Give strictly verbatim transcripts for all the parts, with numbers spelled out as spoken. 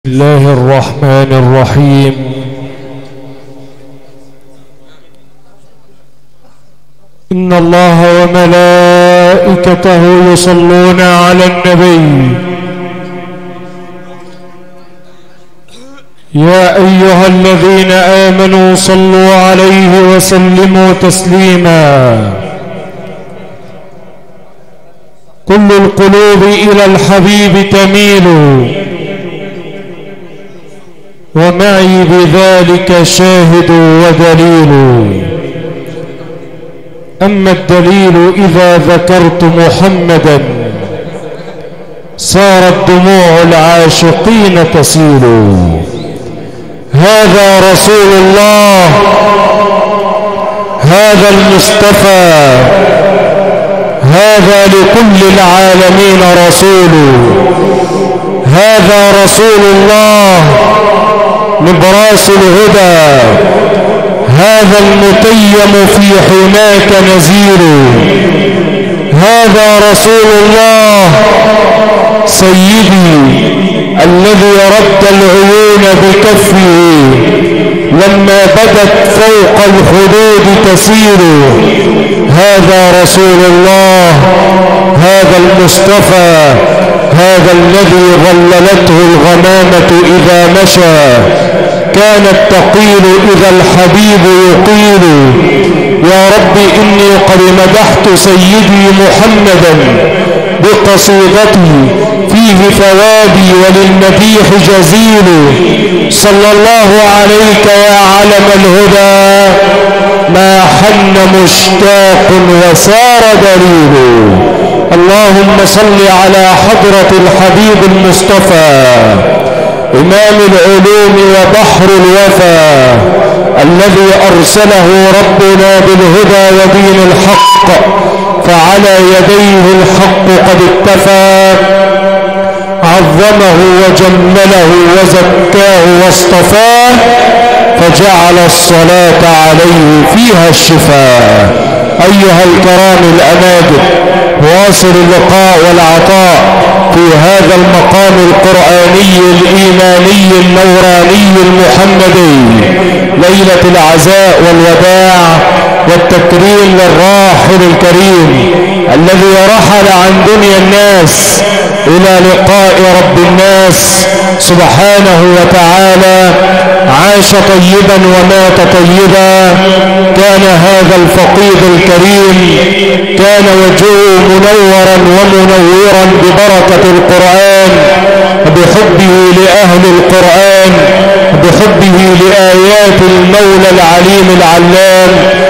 بسم الله الرحمن الرحيم. إن الله وملائكته يصلون على النبي يا أيها الذين آمنوا صلوا عليه وسلموا تسليما. كل القلوب إلى الحبيب تميل ومعي بذلك شاهد ودليل. أما الدليل إذا ذكرت محمدا صارت دموع العاشقين تسيل. هذا رسول الله، هذا المصطفى، هذا لكل العالمين رسول. هذا رسول الله نبراس الهدى، هذا المتيم في حماك نزيل. هذا رسول الله سيدي الذي رد العيون بكفه لما بدت فوق الحدود تسير. هذا رسول الله، هذا المصطفى، هذا الذي ظللته الغمامة إذا مشى، كانت تقيل إذا الحبيب يقيل. يا رب إني قد مدحت سيدي محمدا بقصيدتي فيه ثوابي وللمديح جزيل. صلى الله عليك يا علم الهدى، ما حن مشتاق وسار دليل. اللهم صل على حضرة الحبيب المصطفى إمام العلوم وبحر الوفا، الذي أرسله ربنا بالهدى ودين الحق، فعلى يديه الحق قد اتفى. عظمه وجمله وزكاه واصطفاه، فجعل الصلاة عليه فيها الشفاء. أيها الكرام الأماجد، واصل اللقاء والعطاء في هذا المقام القرآني الإيماني النوراني المحمدي، ليلة العزاء والوداع والتكريم للراحل الكريم الذي رحل عن دنيا الناس إلى لقاء رب الناس سبحانه وتعالى. عاش طيبا ومات طيبا. كان هذا الفقيد الكريم كان وجهه منورا ومنورا ببركة القرآن، بحبه لأهل القرآن، بحبه لآيات المولى العليم العلام،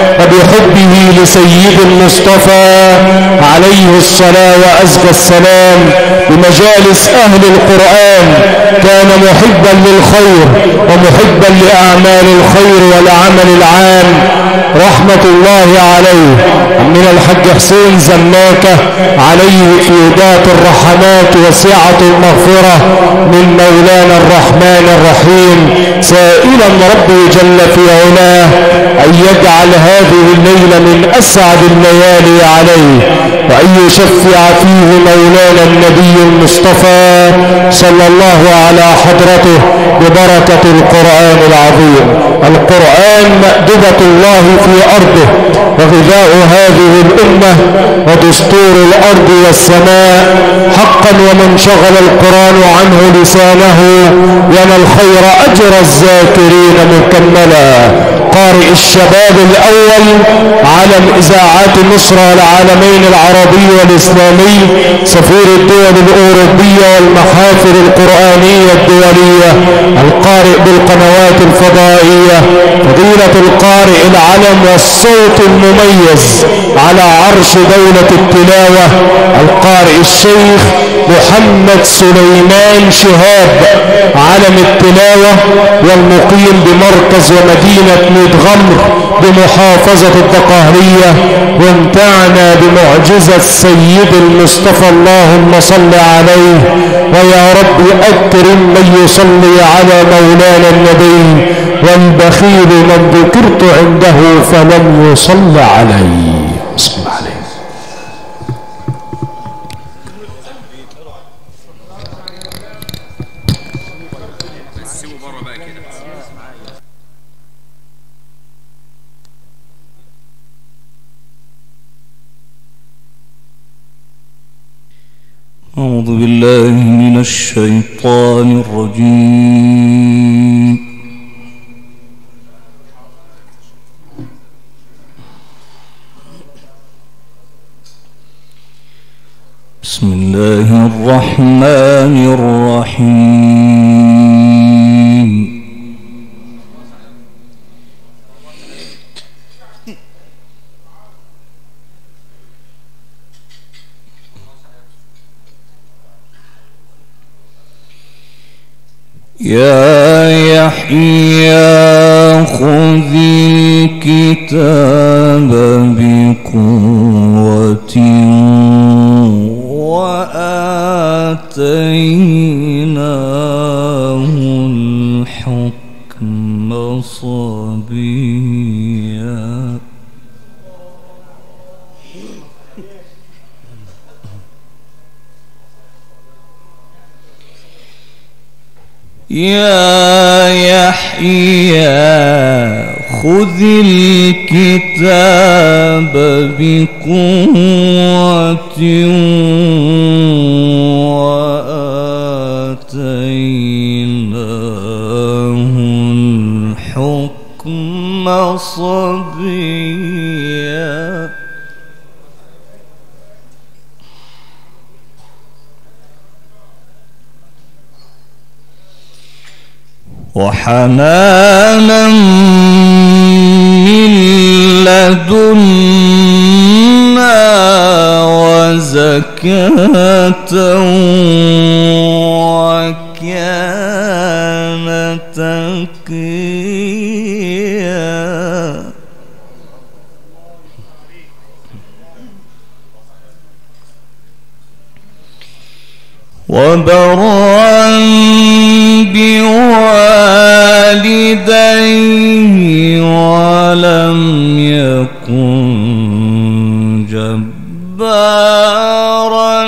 وبحبه لسيد المصطفى عليه الصلاة وأزكى السلام. بمجالس أهل القرآن كان محبا للخير ومحبا لأعمال الخير والعمل العام، رحمة الله عليه. من الحج حسين زماكة عليه في ذات الرحمات وسعة المغفرة من مولانا الرحمن الرحيم، سائلا ربي جل في علاه أن يجعل هذه الليلة من أسعد الليالي عليه، وأن يشفع فيه مولانا النبي المصطفى صلى الله على حضرته ببركة القرآن العظيم. القرآن مأدبة الله في أرضه وغذاء هذه الأمة ودستور الأرض والسماء. حقا ومن شغل القرآن عنه لسانه ينال الخير أجر الذاكرين مكملا. قارئ الشباب الأول علم إذاعات مصر والعالمين العربي والإسلامي، سفير الدول الأوروبية والمحافل القرآنية الدولية، القارئ بالقنوات الفضائية، فضيلة القارئ العلم والصوت المميز على عرش دولة التلاوة، القارئ الشيخ محمد سليمان شهاب علم التلاوة، والمقيم بمركز ومدينة ميت غمر بمحافظة الدقهلية. وامتعنا بمعجزة سيد المصطفى، اللهم صل عليه. ويا رب أكرم من يصلي على مولانا النبي، والبخيل من ذكرت عنده فلم يصل عليه. بسم الله عليه. أعوذ بالله من الشيطان الرجيم. بسم الله الرحمن الرحيم. يا يحيى خذ الكتاب بقوة وآتيناه الحكم صبيا. يا يحيى خذ الكتاب بقوة وآتيناه الحكم صبيا. وحنانا من لدنا وزكاة وكان تقيا. وبرا بوالديه ولم يكن جبارا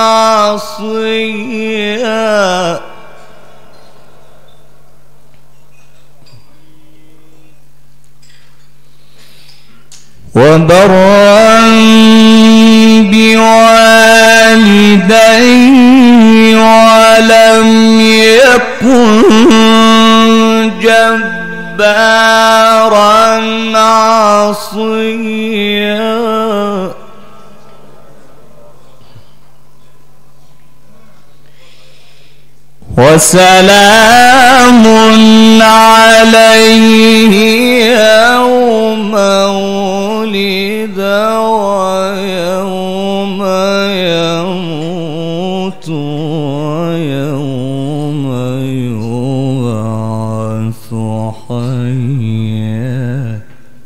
عصيا. وبرا بوالديه ولم يكن جبارا عصيا. وسلام عليه يوم ولد ويوم يموت ويوم يبعث حيا.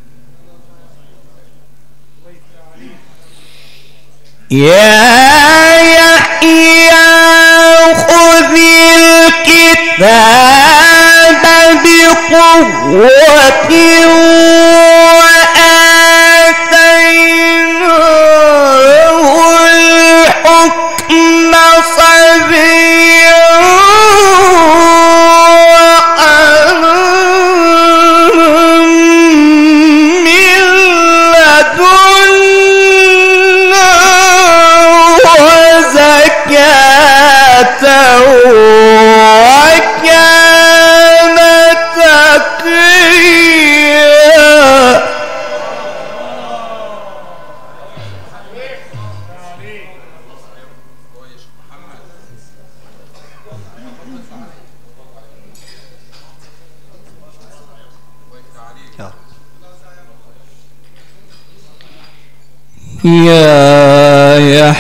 يا يحيى خذ الكتاب بقوة وآتيناه الحكم صبيا. من لدنا وزكاة وكان تقيا. يا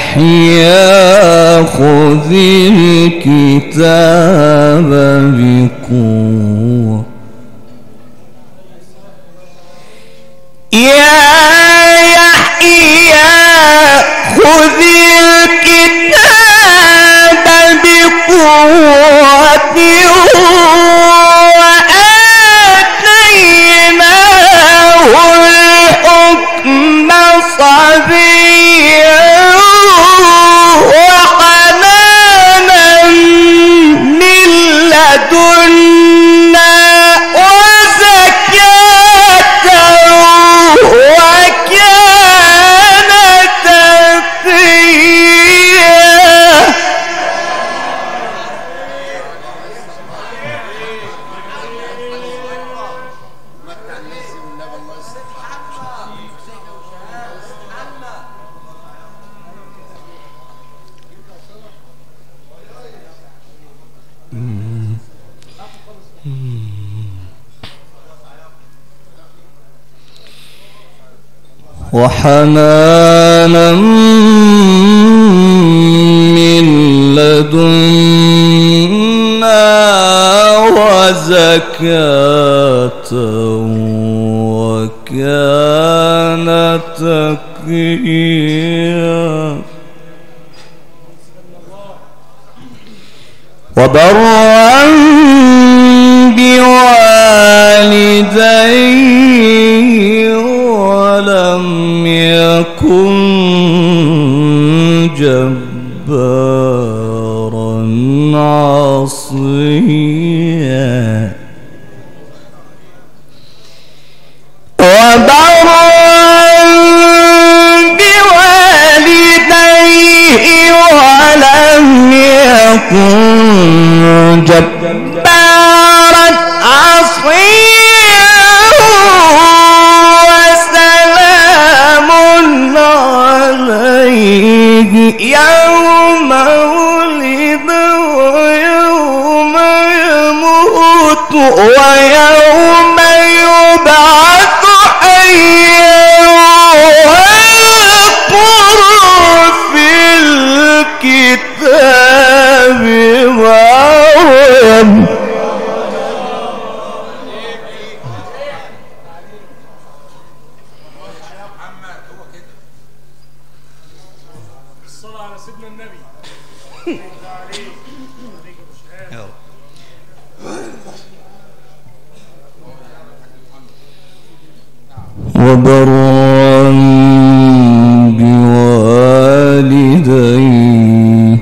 يحيى خذ الكتاب بقوة. يا يحيى خذ الكتاب بقوة وآتيناه الحكم صبيا. وحنانا من لدنا وحنانا من لدنا وزكاة وكان تقيا وبرا بوالديه ولم يكن جبارا عصيا وبرا بوالديه ولم يكن جبارا عصيا وسلام عليه يوم ولد ويوم يموت ويوم يبعث حيا واذكر في الكتاب مريم وبرا بوالديه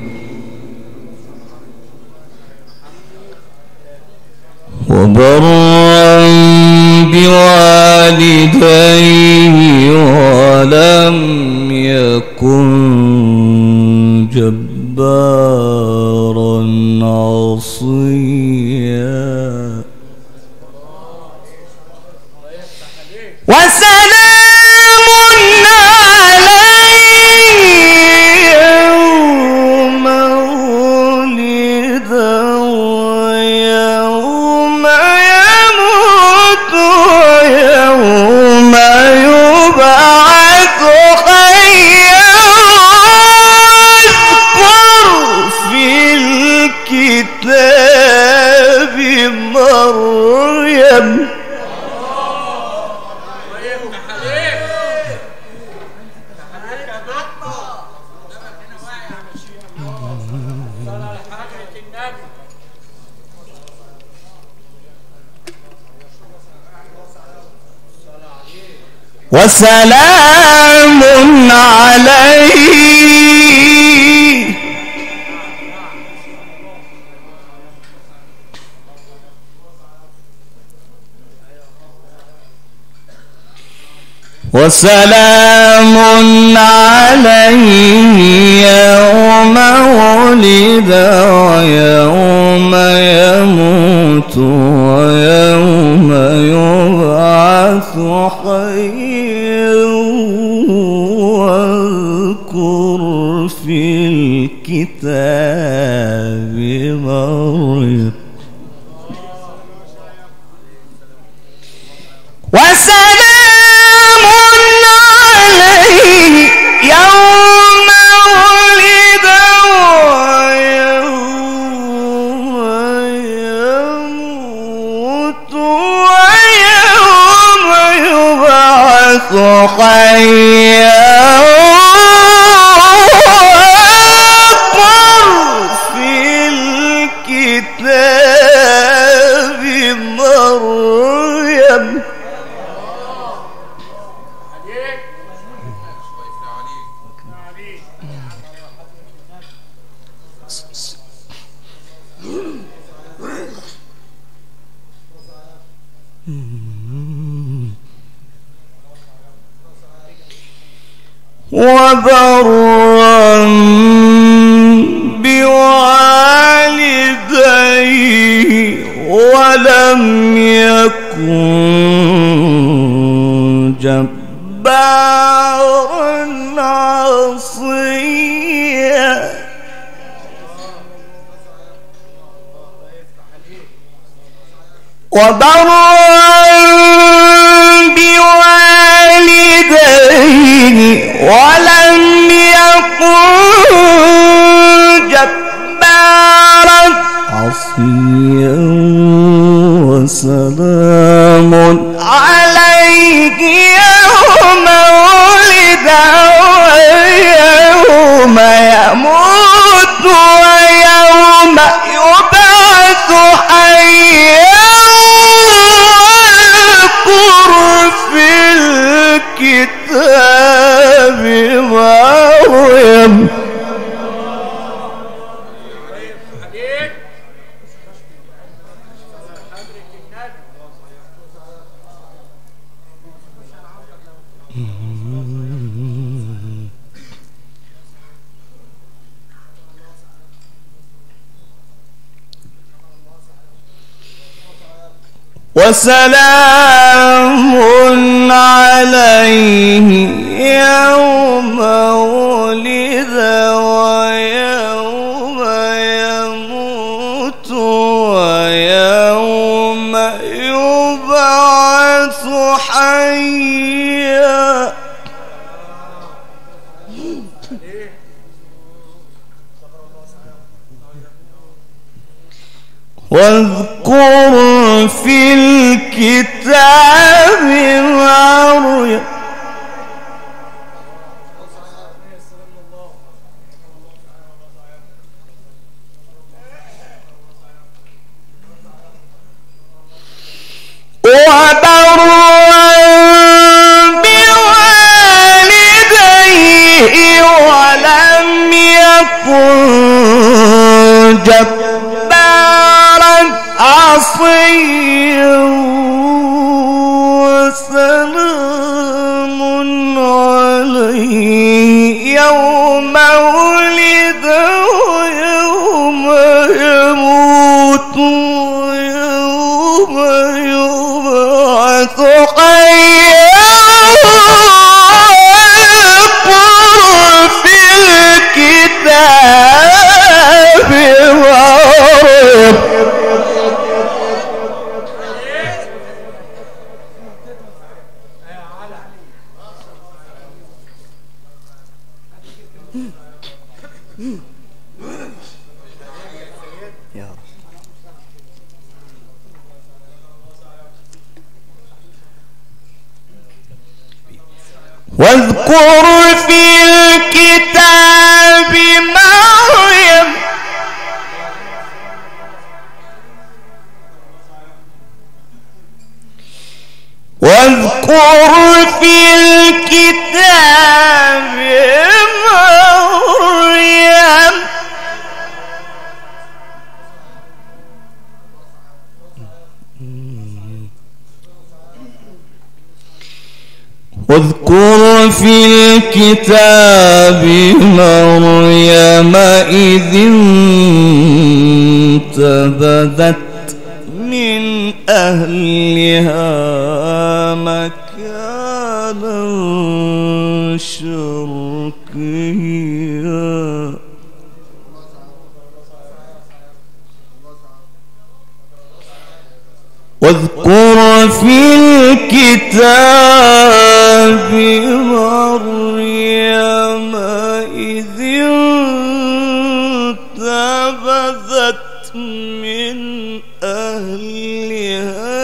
وبرا بوالديه ولم يكن جبارا عصيا وسلام عليه يوم ولد ويوم يموت ويوم يبعث حيا واذكر في الكتاب مريم وسلام عليه وسلام عليه يوم ولد ويوم يموت ويوم يبعث حيا واذكر في الكتاب مريم وسلام عليه يوم ولد ويوم يموت ويوم يبعث حيا واذكر في الكتاب مريم وبرا بوالديه ولم يكن جبارا عصيا وبرا بوالديه عليه ولم يكن جبارا عصيا وسلام عليه يوم ولد ويوم يموت ويوم يبعث حيا واذكر في الكتاب مريم وسلام عليه يوم ولد ويوم يموت ويوم يبعث حيا واذكر في الكتاب مريم وبرا بوالديه ولم يكن جبارا عصيا وسلام عليه يوم ولد ويوم يموت ويوم يبعث حيا واذكر في الكتاب مريم واذكر في الكتاب مريم واذكر في الكتاب مريم واذكر في الكتاب مريم إذ انتبذت من أهلها مكانا شرقيا واذكر في الكتاب مريم إذ انتبذت من أهلها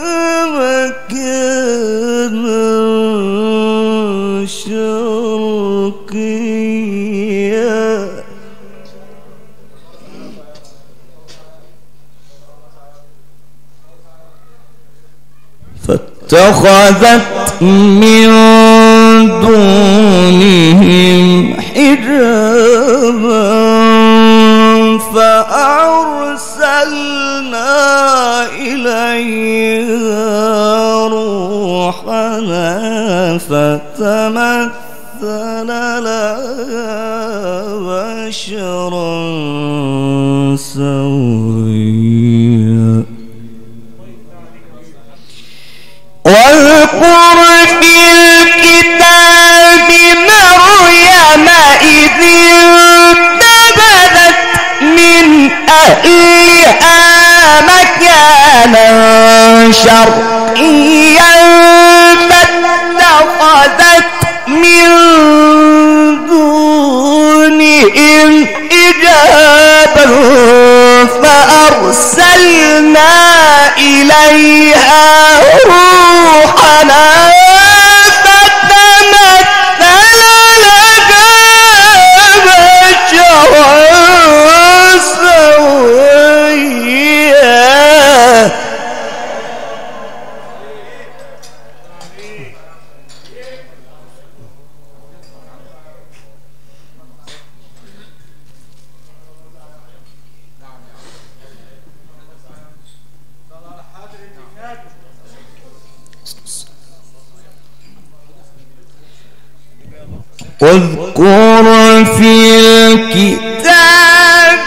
مكانا شرقيا فاتخذت من دونهم حجابا فأرسلنا إليها روحنا فتمثل لها بشرا سويا واذكر في الكتاب مريم إذ انتبذت من أهلها مكانا شرقيا فاتخذت إليها روحنا فتمثل لها بشرا سويا. واذكر في الكتاب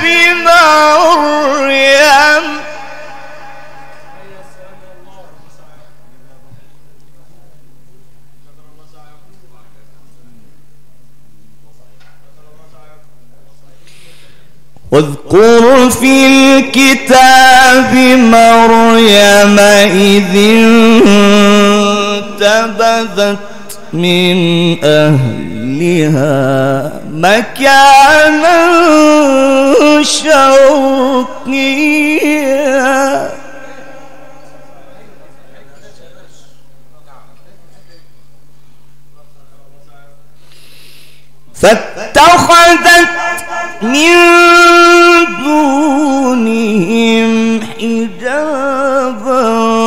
مريم واذكر في الكتاب مريم إذ انتبذت من أهلها مكانا شرقيا فاتخذت من دونهم حجابا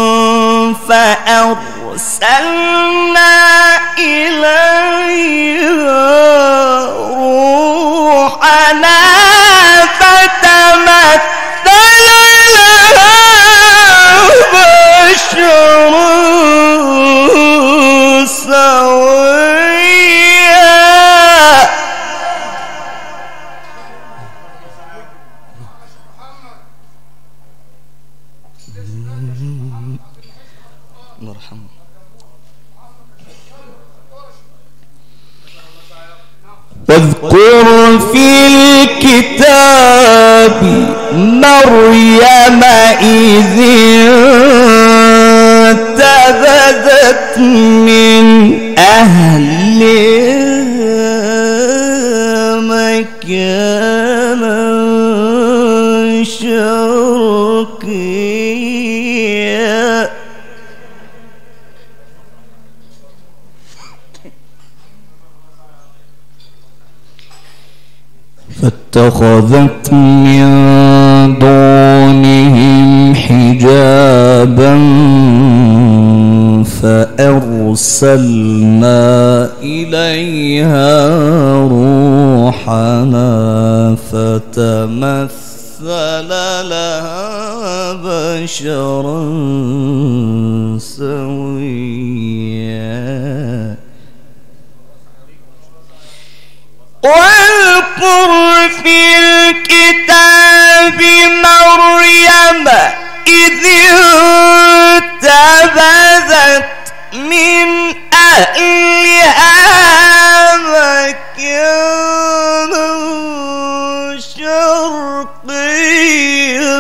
فأرسلنا إليها روحنا فتمثل لها بشرا سويا. مرحبا. واذكر في الكتاب مريم إذ انتبذت من أهلها مكانا شرقيا فاتخذت من دونهم حجابا فأرسلنا إليها روحنا فتمثل لها بشرا سويا. واذكر في الكتاب مريم إذ انتبذت من أهلها مكانا شرقيا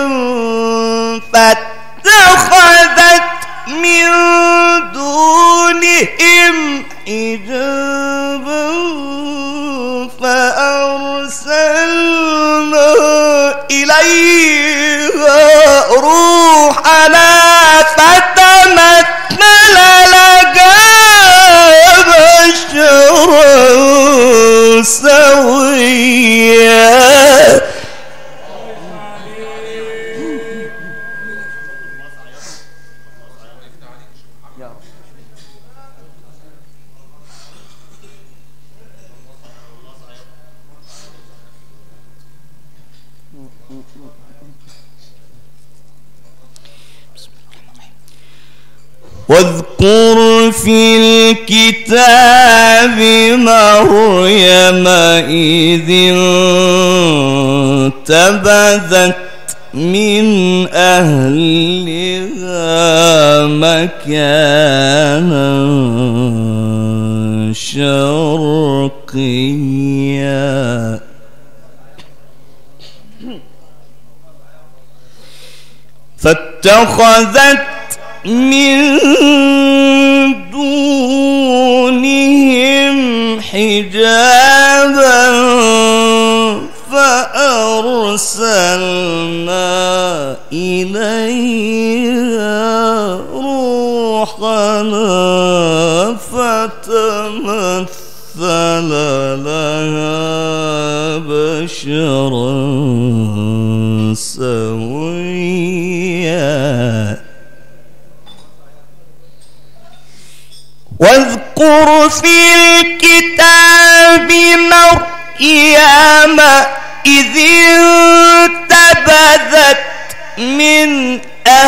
فاتخذت من دونهم حجابا فأرسلنا إليها روحنا فتمثل لها بشرا سويا. واذكر في الكتاب مريم إذ انتبذت من أهلها مكانا شرقيا فاتخذت من دونهم حجابا فأرسلنا إليها واذكر في الكتاب مريم إذ انتبذت من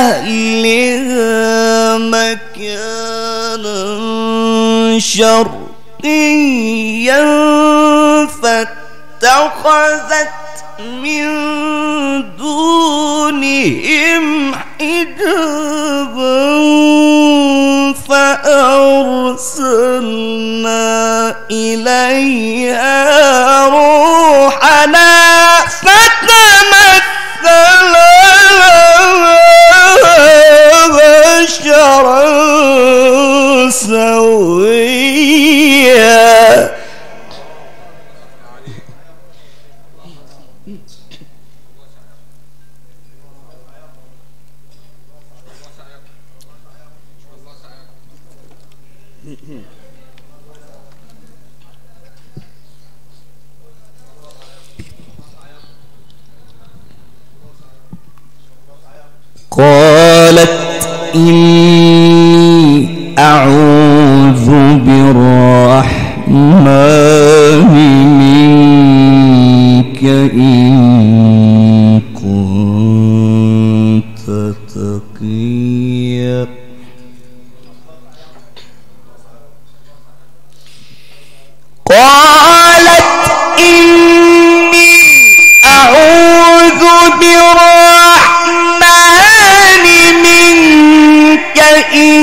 أهلها مكانا شرقيا فاتخذت من دونهم حجابا فأرسلنا إليها روحنا فتمثل بشرا سويا. قالت إني أعوذ بالرحمن منك إن كنت تقيا. قالت إني أعوذ بالرحمن منك إن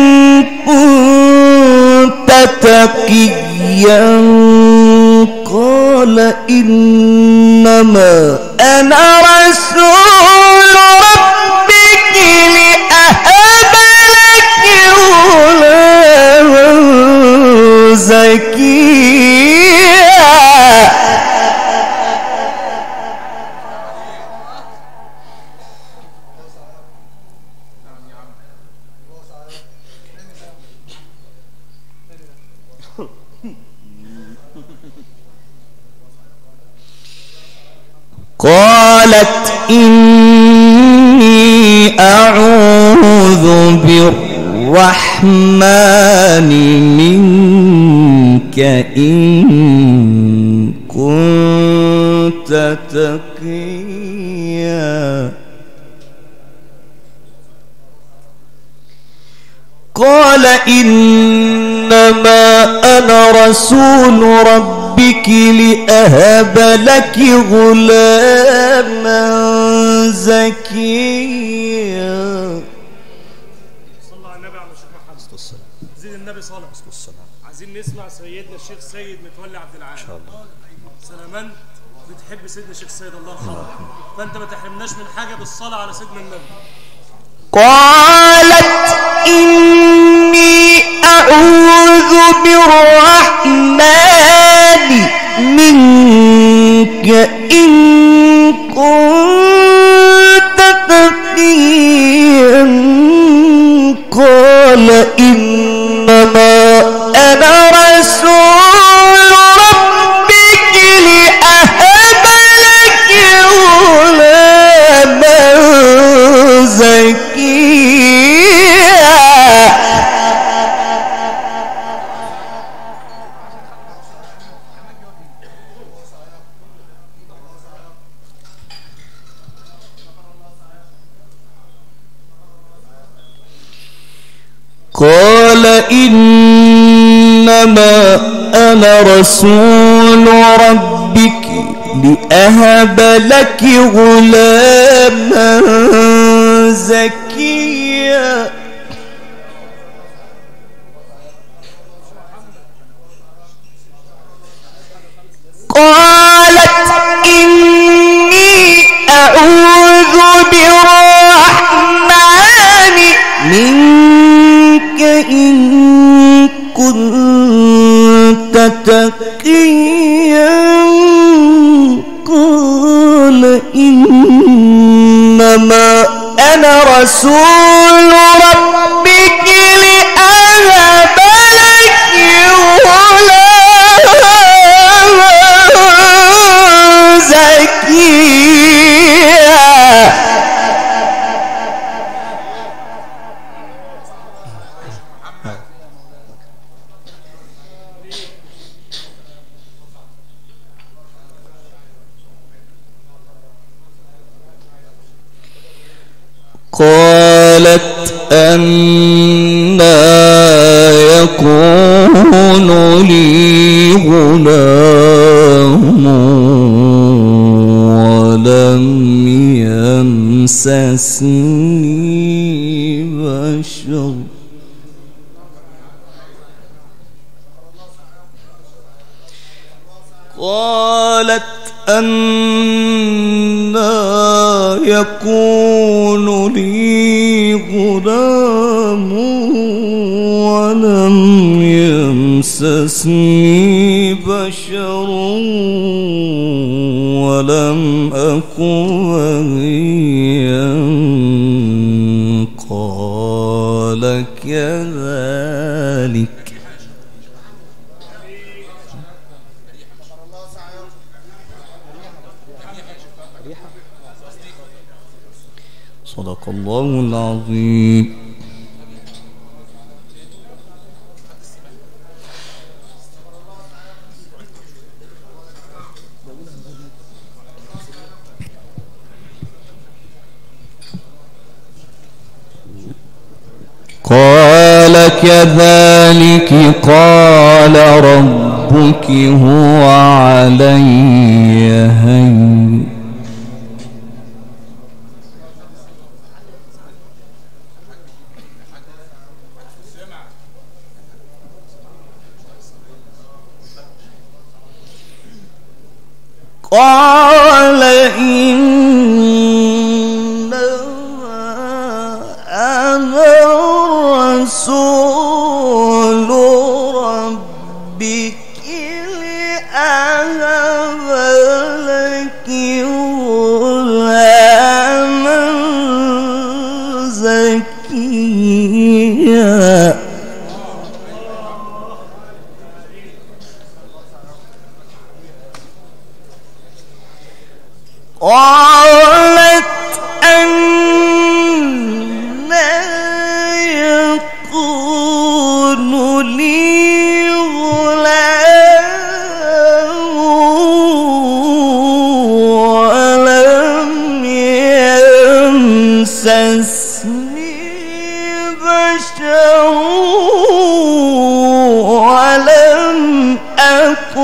كنت تقيا. قال إنما أنا رسول ربك لأهب لك غلاما زكيا. قالت إني أعوذ بالرحمن منك إن كنت تقيا. قال إنما أنا رسول ربك لأهب لك غلاما زكيا. صلى على النبي على الشيخ محمد. زين النبي صلى الله عليه وسلم. عايزين نسمع سيدنا الشيخ سيد متولي عبد العال. ان شاء الله. سلمان بتحب سيدنا الشيخ سيد الله يرحمه، فانت ما تحرمناش من حاجه بالصلاه على سيدنا النبي. قالت إني أعوذ بالرحمن منك إن كنت تقيا. قال إنما أنا رسول ربك لأهب لك غلاما زكيا. قال إنما أنا رسول ربك لأهب لك غلاما زكيا. قالت إني أعوذ بالرحمن منك إن كنت تقيا. قال إنما أنا رسول ربك لأهب لك غلاما زكيا. قالت أنى يكون لي غلام ولم يمسسني بشر قالت أنى يكون لي غلام ولم يمسسني بشر ولم أك بغيا قال كذلك صدق الله العظيم. قال كذلك قال ربك هو علي هين قال إنما أنا رسول ربك لأهب لك غلاما زكيا قالت أنى يكون لي غلام ولم يمسسني بشر ولم أك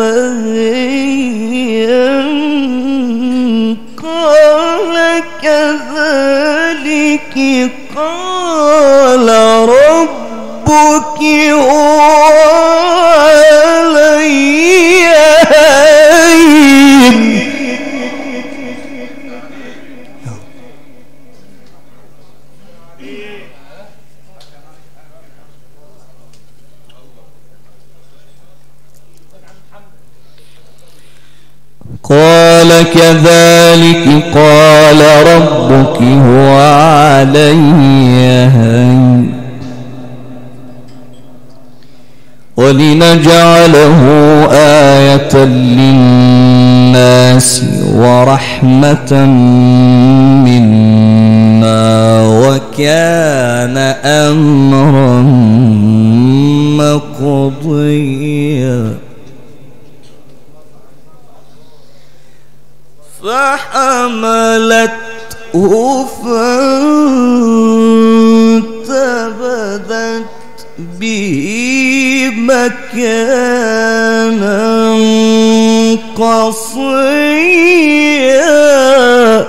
بغيا قال كذلك قال ربك هو علي هين قال كذلك قال ربك هو علي هين ولنجعله آية للناس ورحمة منا وكان أمرا مقضيا فحملته فانتبذت به مكانا قصيا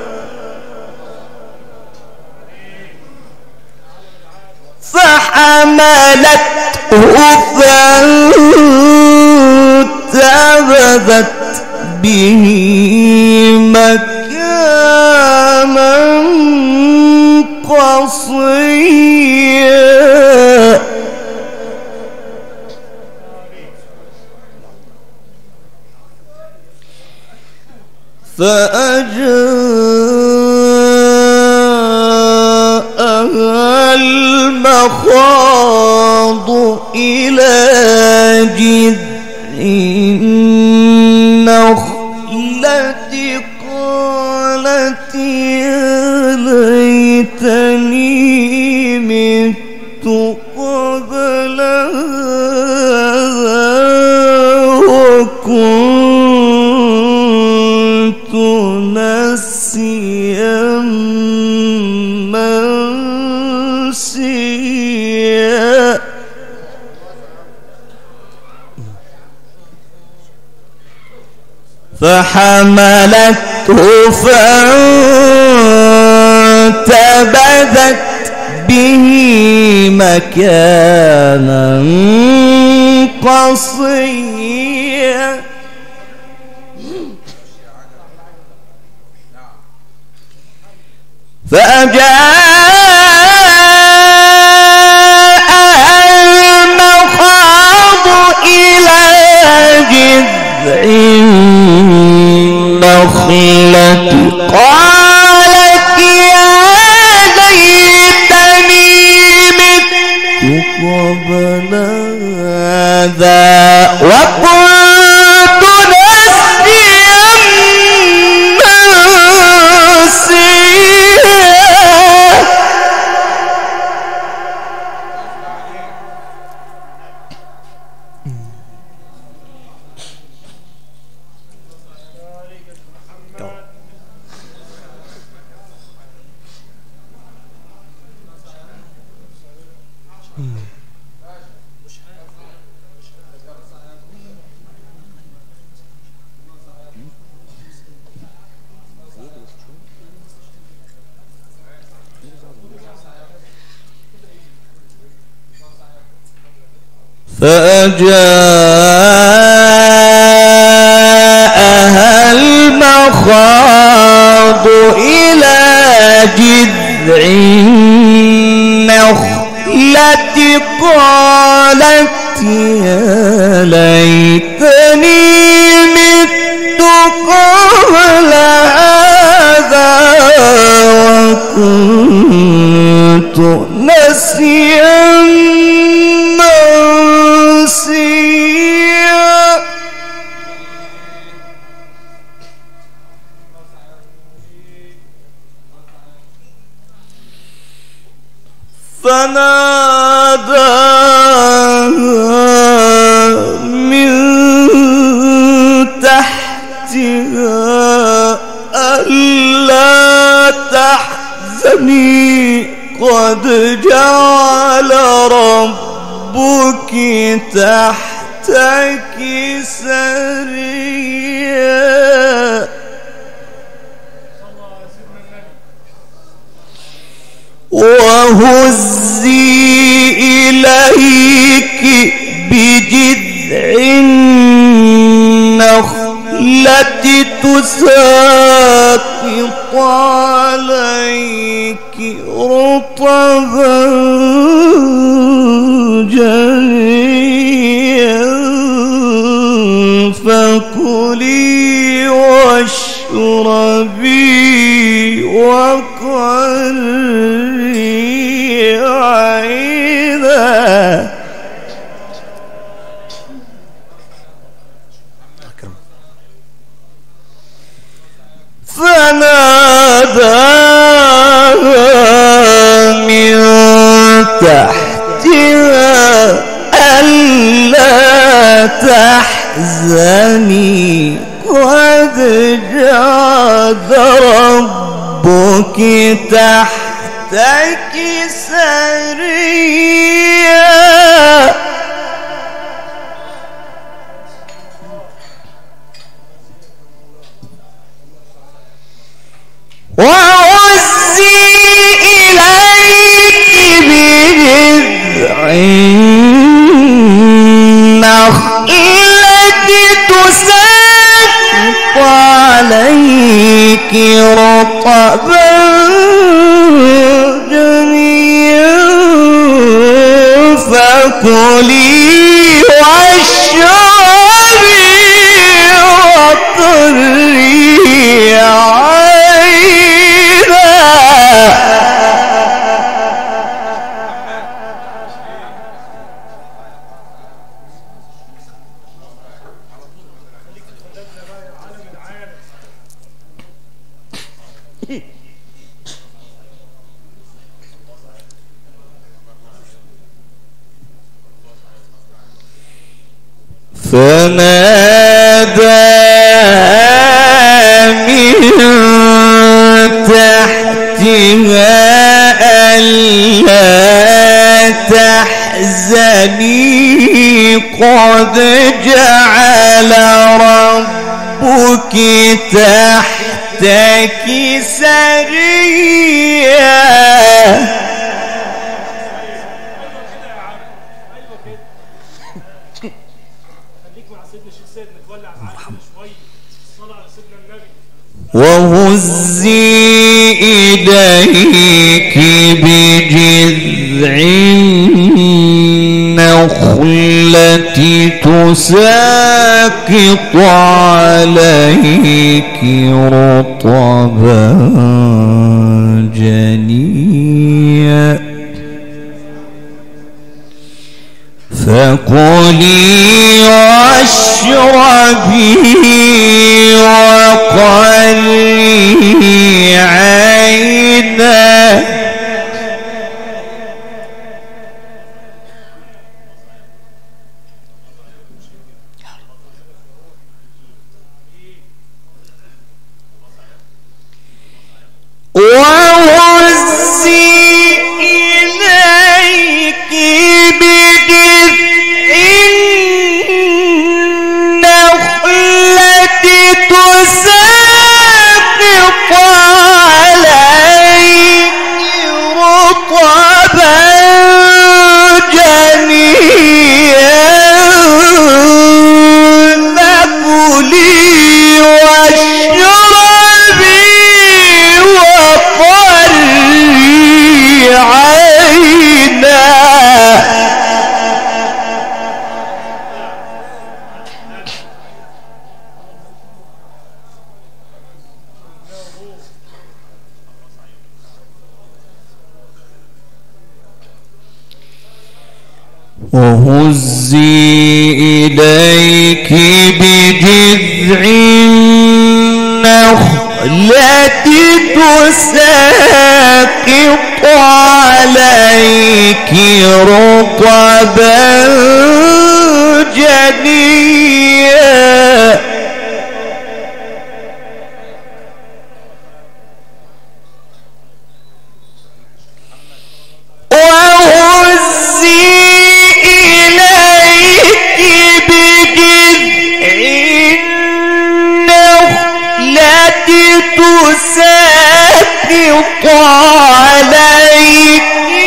فحملته فانتبذت به مكانا قصيا فأجاءها المخاض إلى جذع النخلة قالت يا ليتني مت قبل هذا وكنت نسيا منسيا فحملته فانتبذت به مكانا قصيا فأجاءها المخاض إلى جذع النخلة قالت يا ليتني مت قبل هذا وكنت نسيا منسيا فأجاءها المخاض إلى جذع النخلة قالت يا ليتني مت قبل هذا وكنت نسيا منسيا فناداها من تحتها ألا تحزني قد جعل ربك تحتك سريا وهزي إليك بجذع النخلة تساقط عليك رطبا جنيا فكلي واشربي وقري عينا فناداها من تحتها ألا تحزني قد جعل ربك تحتك سريا وهزي إليك بجذع النخلة تساقط عليك رطبا جنيا فكلي واشربي وقري عينا فنادى من تحتها ألا تحزني قد جعل ربك تحتك سريا. وهزي إليك بجذع النخلة تساقط عليك رطبا جنيا فكلي واشربي وقري عينا وهزي إليك بجذع النخلة تساقط عليك رطبا جنيا فكلي واشربي وقري عينا. وهزي إليك بجذع النخلة تساقط عليك رطبا جنيا وهزي إليك بجذع النخلة تساقط عليك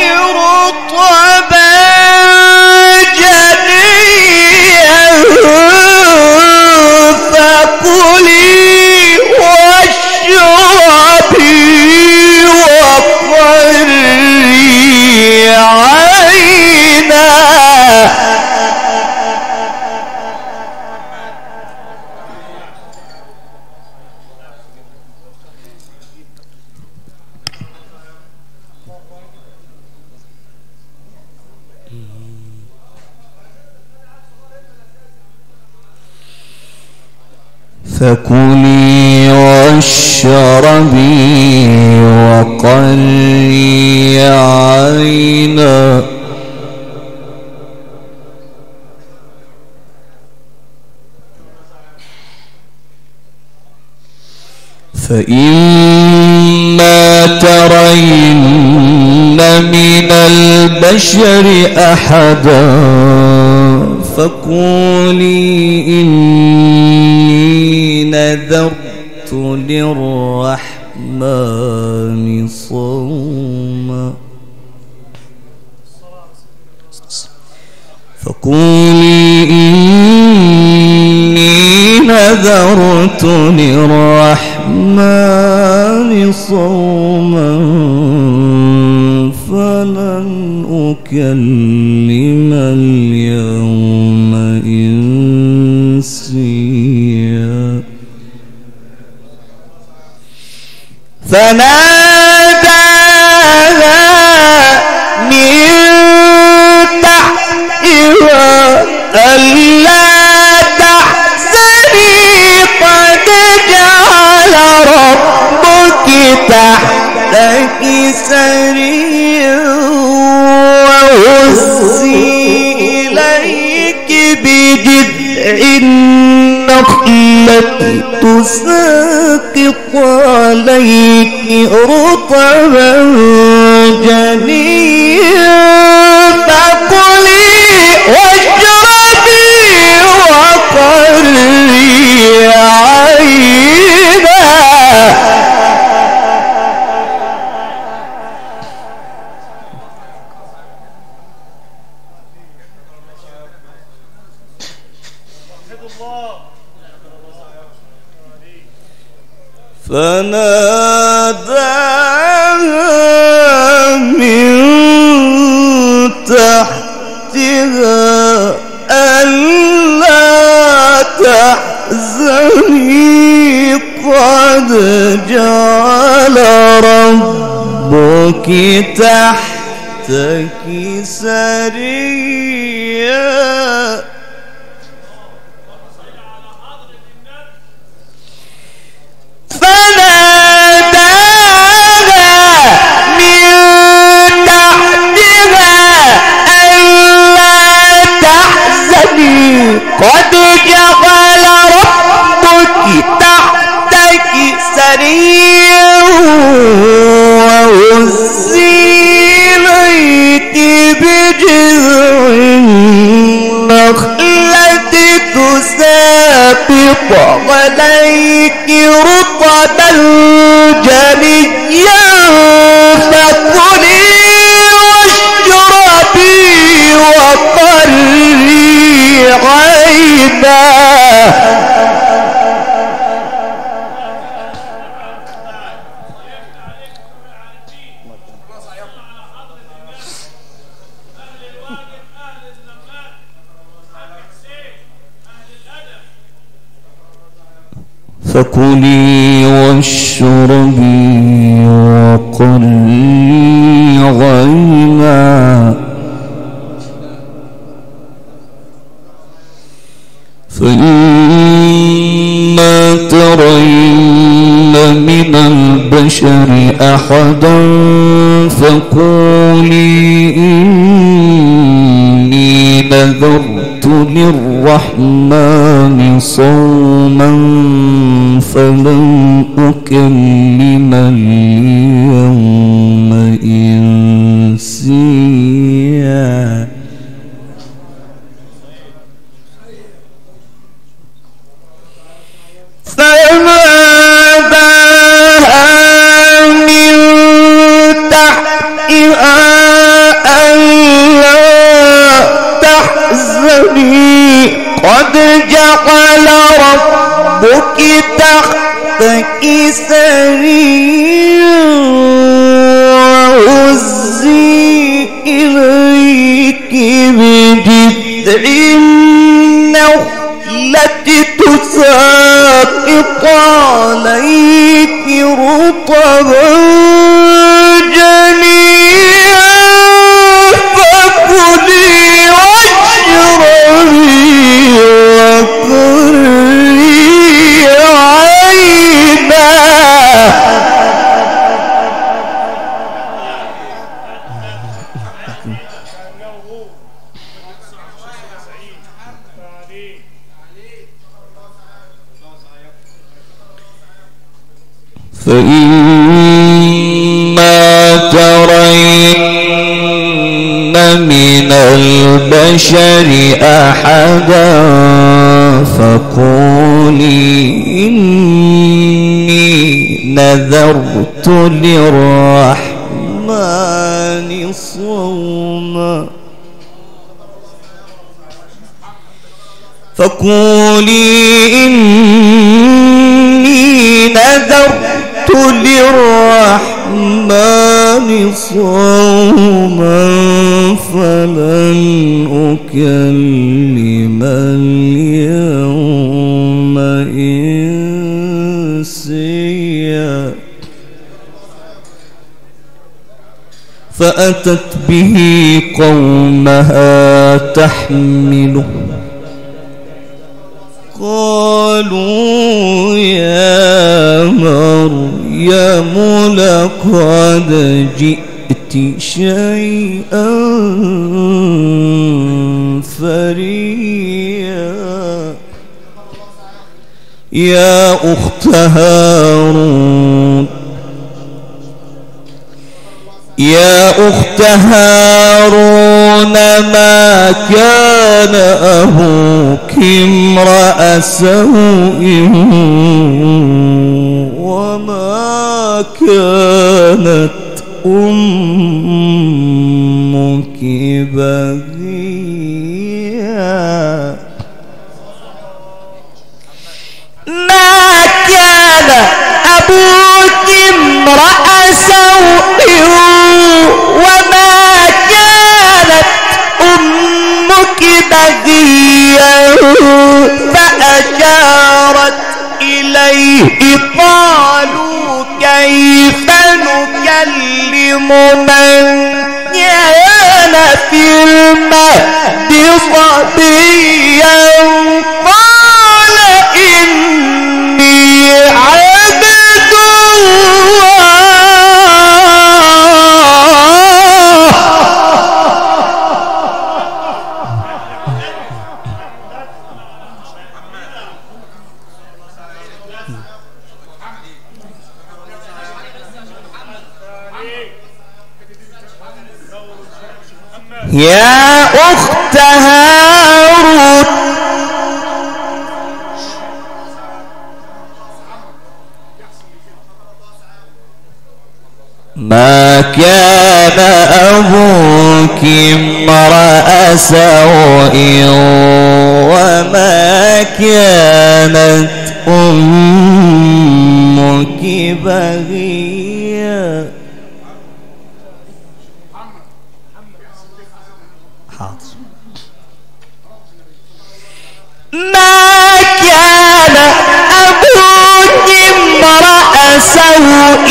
رطبا جنيا فكلي واشربي وقري عينا. فكلي واشربي وقري عينا فإما ترين من البشر أحدا فقولي إني نذرت للرحمن صوما فقولي إني نذرت للرحمن صوما فلن أكلم اليوم إنسيا فناداها من تحتها ألا تحزني قد جعل ربك تحتك سريا وهزي إليك بجذع النخلة تساقط عليك رطبا جنيا فكلي فناداها من تحتها ألا تحزني قد جعل ربك تحتك سريا. قد جعل ربك تحتك سريا وهزي إليك بجذع النخلة تساقط عليك رطبا جنيا فكلي واشربي وقري عينا. فكلي واشربي وقري عينا فإما ترين من البشر أحدا فقولي إني نذرت للرحمن صوما فلن أكلم اليوم إنسيا. فناداها من تحتها ألا تحزني قد جعل ربك تحتك سريا وهزي إليك بجذع النخلة تساقط عليك رطبا جنيا فكلي واشربي وقري عينا. فإما ترين من البشر أحدا فقولي إني نذرت للرحمن صوما فقولي إني نذرت للرحمن صوما فلن أكلم اليوم إنسيا. فأتت به قومها تحمله قالوا يا مريم لقد جئت شيئا فريا. يا أخت هارون يا أخت هارون ما كان أبوك امرأ سوء وما كانت أمك بغيا. صبيا قال إني عبد يا أخت هارون ما كان أبوك امرأ سوء وما كانت أمك بغيا. ما كان أبوك امرأ سوء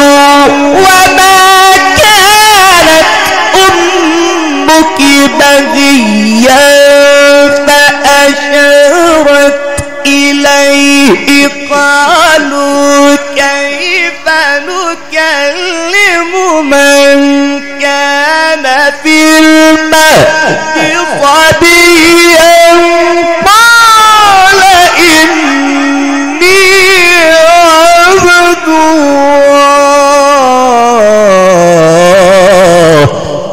وما كانت أمك بغيا فأشارت إليه قالوا كيف نكلم من كان في المهد صبيا قال إني عبد الله.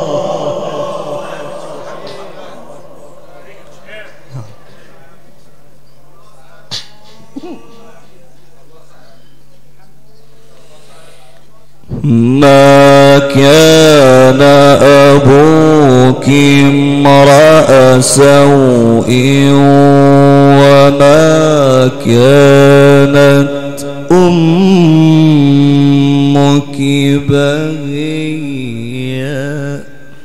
ما كان أبوك امرأ سوء وما كانت أمك بغيا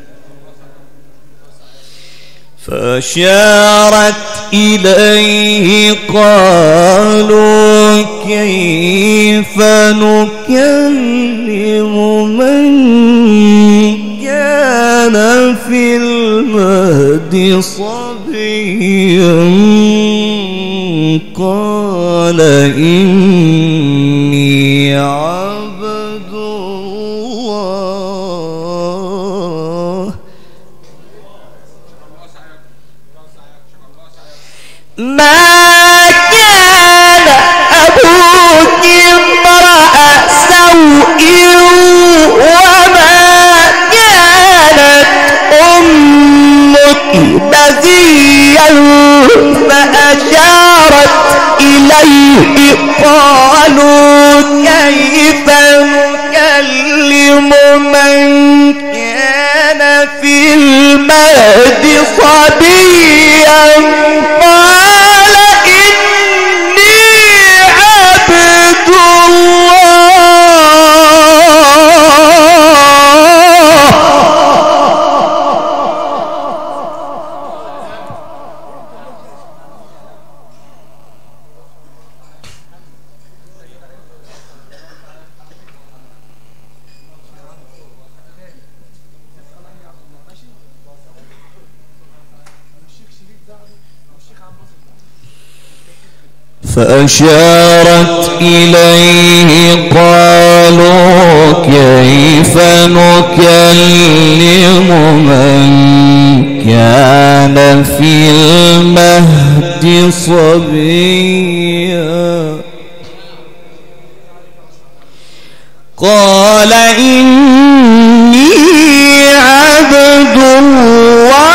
فأشارت إليه قالوا كيف نكلم من كان في المهد صبيا قال إني عبد الله. ما كان أبوك امرأ سوء وما كانت أمك بغيا فأشارت إليه قالوا كيف نكلم من كان في المهد صبيا قال إني عبد فأشارت إليه قالوا كيف نكلم من كان في المهد صبيا قال إني عبد الله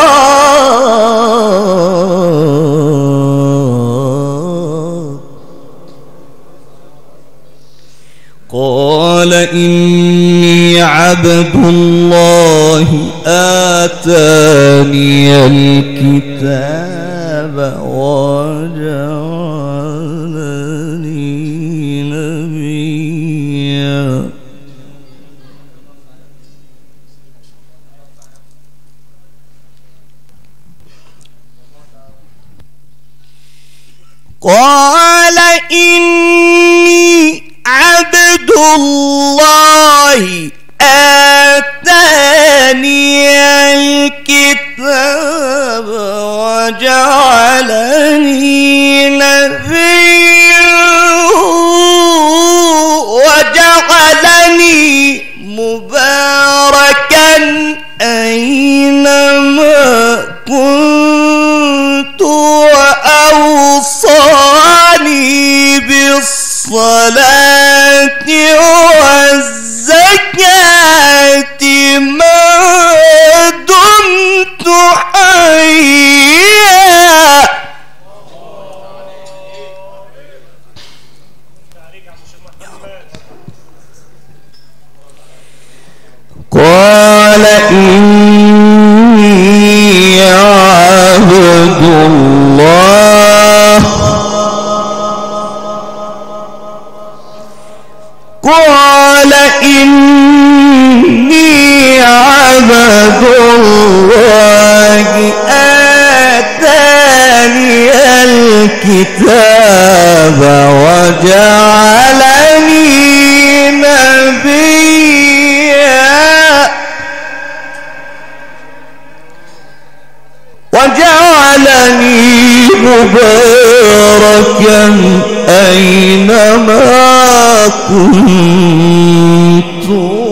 قال إني عبد الله آتاني الكتاب وجعلني نبيا قال إني عبد الله آتاني الكتاب الله آتاني الكتاب وجعلني نبيا وجعلني مباركا أينما كنت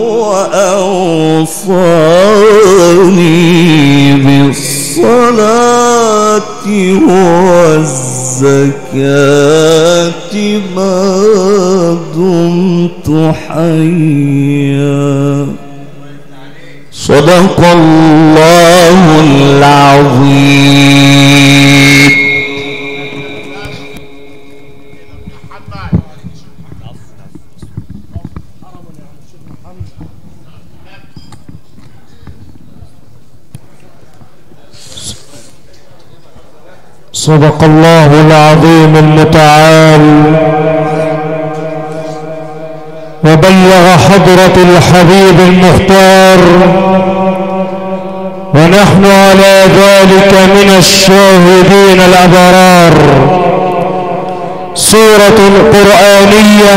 وأوصاني بالصلاة والزكاة ما دمت حيا. صدق الله العظيم. صدق الله العظيم المتعال وبلغ حضرة الحبيب المختار، ونحن على ذلك من الشاهدين الأبرار. سورة قرآنية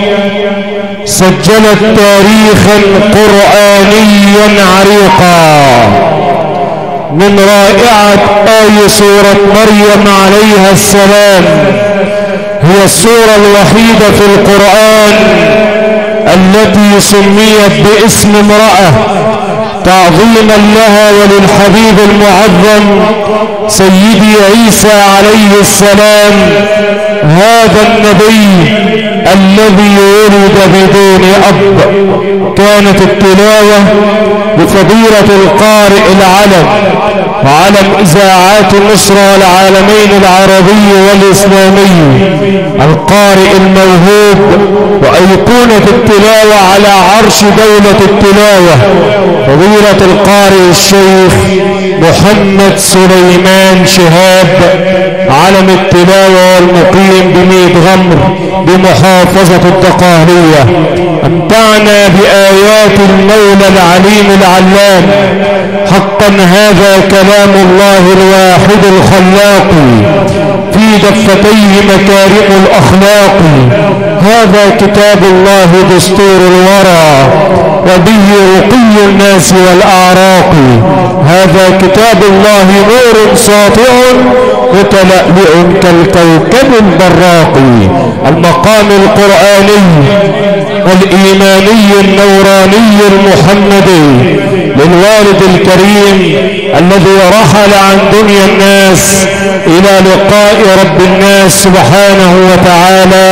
سجلت تاريخا قرآنيا عريقا من رائعة آية سورة مريم عليها السلام. هي السورة الوحيدة في القرآن التي سميت باسم امرأة تعظيما لها وللحبيب المعظم سيدي عيسى عليه السلام، هذا النبي الذي ولد بدون أب. كانت التلاوة بفضيلة القارئ العلم وعلم إذاعات مصر والعالمين العربي والإسلامي، القارئ الموهوب وأيقونة التلاوة على عرش دولة التلاوة، فضيلة القارئ الشيخ محمد سليمان شهاب، علم التلاوة والمقيم بميت غمر بمحافظة الدقهلية. أمتعنا بآيات المولى العليم العلام. حقا هذا كلام الله الواحد الخلاق، في دفتيه مكارم الأخلاق. هذا كتاب الله دستور الورى، وبه رقي الناس والأعراق. هذا كتاب الله نور ساطع متلألئ كالكوكب البراق. المقام القرآني والإيماني النوراني المحمدي للوالد الكريم الذي رحل عن دنيا الناس إلى لقاء رب الناس سبحانه وتعالى.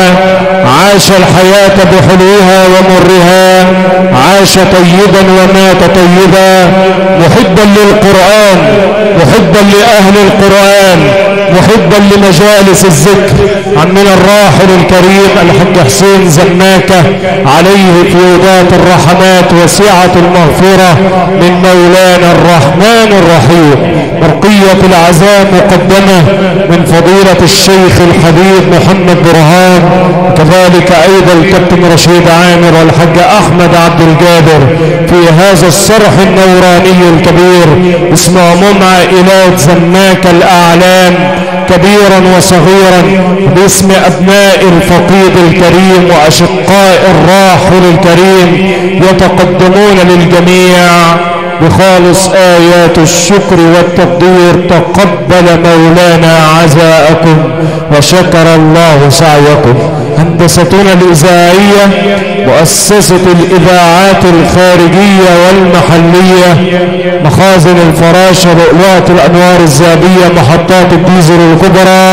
عاش الحياة بحلوها ومرها، عاش طيبا ومات طيبا، محبا للقرآن، محبا لأهل القرآن، محبا لمجالس الذكر. عمنا الراحل الكريم الحاج حسين زماكة عليه فيوضات الرحمات وسعة المغفرة من مولانا الرحمن الرحيم. برقية العزاء مقدمة من فضيلة الشيخ الحبيب محمد برهان، وكذلك أيضا الكابتن رشيد عامر والحاج أحمد عبد الجابر في هذا الصرح النوراني الكبير. اسم عموم عائلات زماكة الأعلام كبيرا وصغيرا، باسم أبناء الفقيد الكريم وأشقاء الراحل الكريم، يتقدمون للجميع بخالص آيات الشكر والتقدير. تقبل مولانا عزاءكم وشكر الله سعيكم. هندستنا الإذاعية مؤسسة الإذاعات الخارجية والمحلية، مخازن الفراشة، لؤلؤة الأنوار الذهبية، محطات الديزل الكبرى،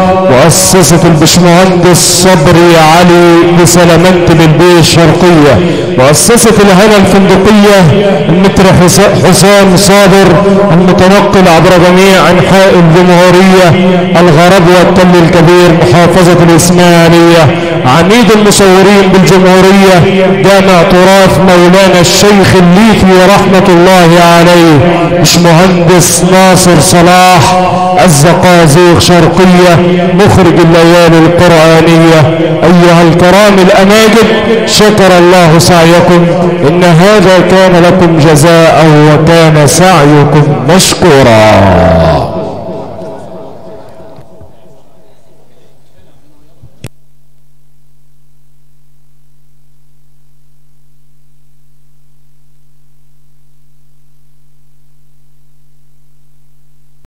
مؤسسة البشمهندس صبري علي بسلامة بالبيه الشرقية، مؤسسة الهنا الفندقية المتر حسام صابر المتنقل عبر جميع أنحاء الجمهورية، الغرب والتل الكبير، محافظة الإسماعيلية، عميد المصورين بالجمهورية، جامع تراث مولانا الشيخ الليثي رحمة الله عليه، باشمهندس ناصر صلاح الزقازيق شرقية، مخرج الليالي القرآنية. أيها الكرام الأماجد، شكر الله سعيكم، إن هذا كان لكم جزاء وكان سعيكم مشكورا.